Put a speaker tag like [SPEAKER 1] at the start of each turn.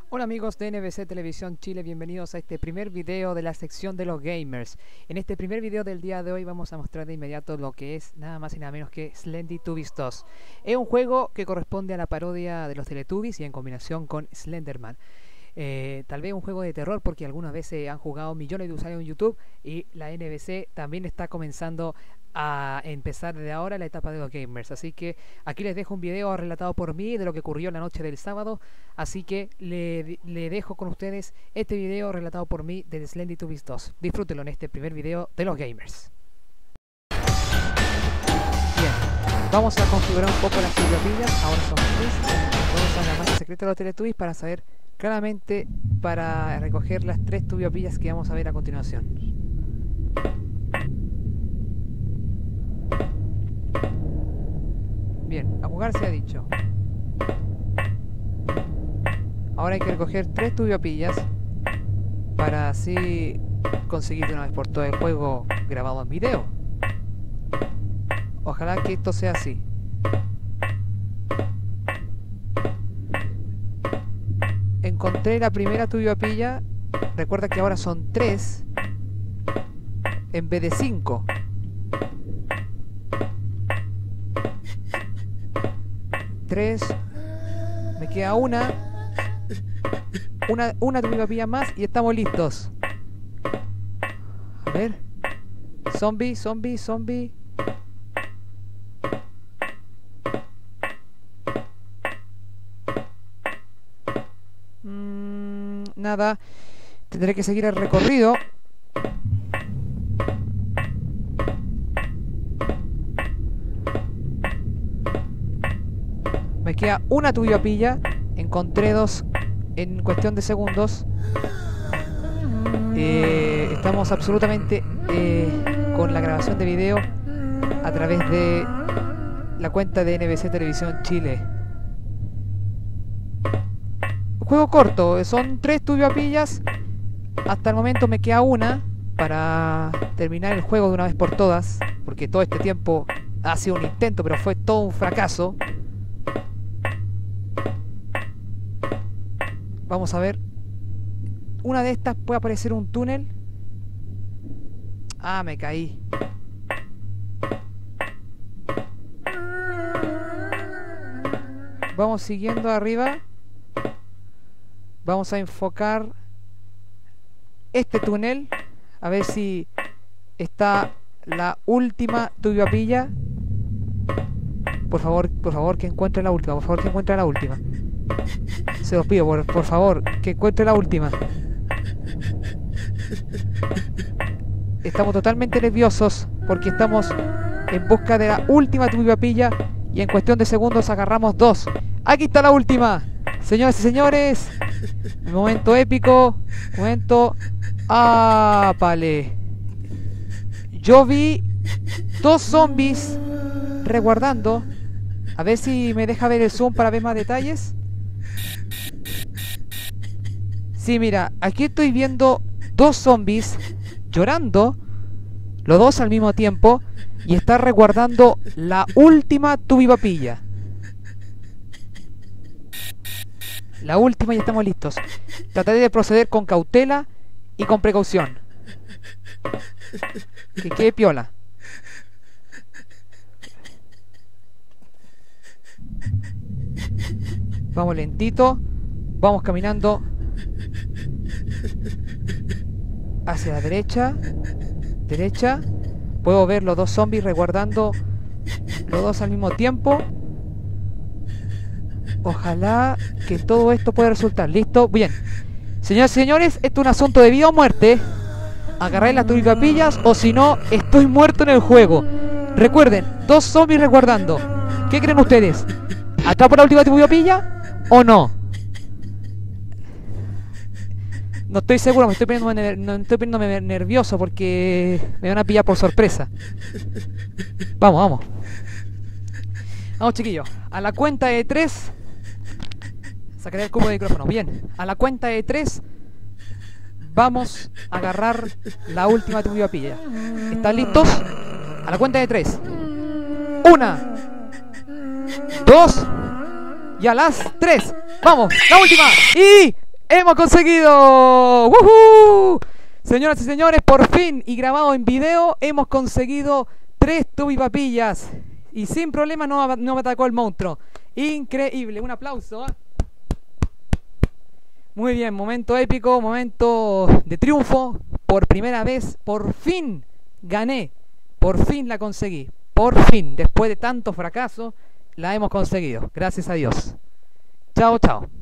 [SPEAKER 1] Hola amigos de NBC Televisión Chile, bienvenidos a este primer video de la sección de los gamers. En este primer video del día de hoy vamos a mostrar de inmediato lo que es nada más y nada menos que Slendytubbies 2. Es un juego que corresponde a la parodia de los Teletubbies y en combinación con Slenderman. Tal vez un juego de terror porque algunas veces han jugado millones de usuarios en YouTube y la NBC también está comenzando a empezar desde ahora la etapa de los gamers. Así que aquí les dejo un video relatado por mí de lo que ocurrió la noche del sábado. Así que le dejo con ustedes este video relatado por mí de Slendytubbies 2. Disfrútenlo en este primer video de los gamers. Bien, vamos a configurar un poco las tubiopillas. Ahora son 3. Vamos a la masa secreta de los Teletubbies para saber claramente, para recoger las 3 tubiopillas que vamos a ver a continuación. Bien, a jugar se ha dicho. Ahora hay que recoger 3 tubiopillas para así conseguir de una vez por todas el juego grabado en video. Ojalá que esto sea así. Encontré la primera tubiopilla. Recuerda que ahora son 3 en vez de 5. Me queda una tubiopilla más y estamos listos. A ver. Zombie. Nada. Tendré que seguir el recorrido. Me queda una tubiopilla. Encontré 2 en cuestión de segundos. Estamos absolutamente con la grabación de video a través de la cuenta de NBC Televisión Chile. Juego corto, son 3 tubiopillas. Hasta el momento me queda una para terminar el juego de una vez por todas, porque todo este tiempo ha sido un intento, pero fue todo un fracaso. Vamos a ver. Una de estas puede aparecer un túnel. Ah, me caí. Vamos siguiendo arriba. Vamos a enfocar este túnel. A ver si está la última tubiopilla. Por favor, que encuentre la última. Por favor, que encuentre la última. Se los pido, por favor, que encuentre la última. Estamos totalmente nerviosos porque estamos en busca de la última tubiopilla y en cuestión de segundos agarramos 2. Aquí está la última. Señoras y señores, el momento épico, momento ápale. Yo vi 2 zombies resguardando. A ver si me deja ver el zoom para ver más detalles. Sí, mira, aquí estoy viendo 2 zombies llorando, los 2 al mismo tiempo, y está resguardando la última tubiopilla. La última, ya estamos listos. Trataré de proceder con cautela y con precaución. Que quede piola. Vamos lentito. Vamos caminando hacia la derecha. Derecha. Puedo ver los 2 zombies resguardando los 2 al mismo tiempo. Ojalá que todo esto pueda resultar. ¿Listo? Bien. Señoras y señores, esto es un asunto de vida o muerte. Agarráis las tubiopillas o si no, estoy muerto en el juego. Recuerden, 2 zombies resguardando. ¿Qué creen ustedes? ¿Atrapo la última tubiopilla o no? No estoy seguro, me estoy poniendo nervioso porque me van a pillar por sorpresa. Vamos. Vamos, chiquillos. A la cuenta de 3. Sacaré el cubo de micrófono. Bien. A la cuenta de 3 vamos a agarrar la última tubiopilla. ¿Están listos? A la cuenta de 3. 1, 2 y a las 3. ¡Vamos! ¡La última! ¡Y ¡Hemos conseguido! ¡Woohoo! Señoras y señores, por fin y grabado en video, hemos conseguido 3 tubipapillas. Y sin problema no me atacó el monstruo. Increíble, un aplauso. Muy bien, momento épico, momento de triunfo. Por primera vez, por fin gané. Por fin la conseguí. Por fin, después de tanto fracaso, la hemos conseguido. Gracias a Dios. Chao, chao.